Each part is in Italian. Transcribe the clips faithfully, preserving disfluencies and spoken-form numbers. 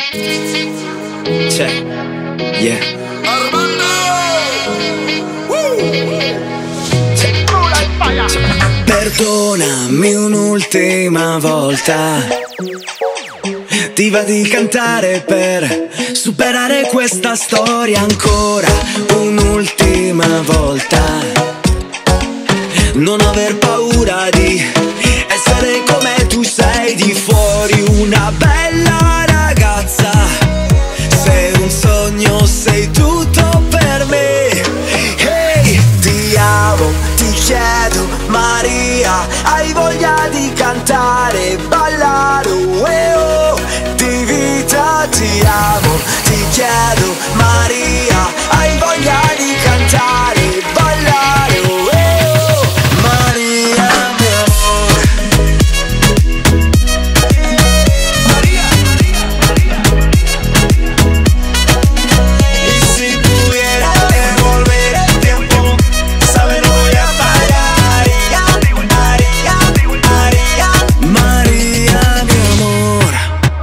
C'è, yeah. Armando! C'è. C'è. Perdonami un'ultima volta, ti va di cantare per superare questa storia ancora un'ultima volta. Non aver paura di essere come tu sei di fuori, una bella ragazza. Sei un sogno, sei tutto per me. Hey, ti amo, ti chiedo Maria, hai voglia di cantare, ballare, uè, oh, di vita ti amo, ti chiedo Maria, hai voglia di cantare, ballare, uè, oh, Maria mio amor. Maria, Maria, Maria. Y si pudiera devolver el tiempo, sabe no voy a parar. Maria mio amor,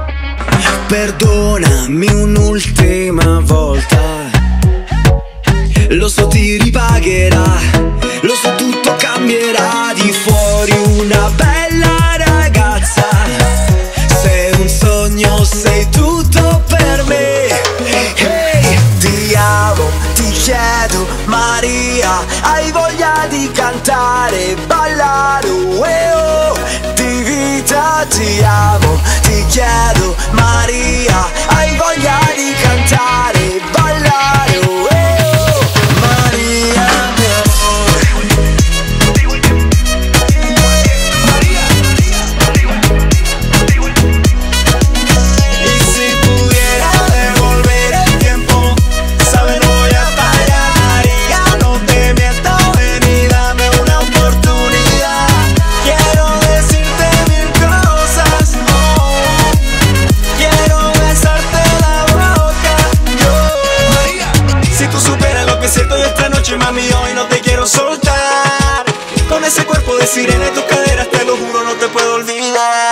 perdonami un'ultima volta. Lo so ti ripagherà, lo so tutto cambierà di fuori, una bella ragazza. Sei un sogno, sei tutto per me. Hey, ti amo, ti chiedo Maria, hai voglia di cantare, ballare, uè, oh, di vita ti amo, ti chiedo Maria, hai voglia di cantare, ballare, uè, oh, Maria mio amor. Y si pudiera devolver el tiempo, sabe no voy a parar. Ya no te miento, ven y dame una oportunidad. Quiero decirte mil cosas, oh, quiero besarte la boca, yo. Si tú supieras lo que siento yo esta noche, mami, hoy no te quiero soltar. Con ese cuerpo de sirena y tus caderas, te lo juro, no te puedo olvidar.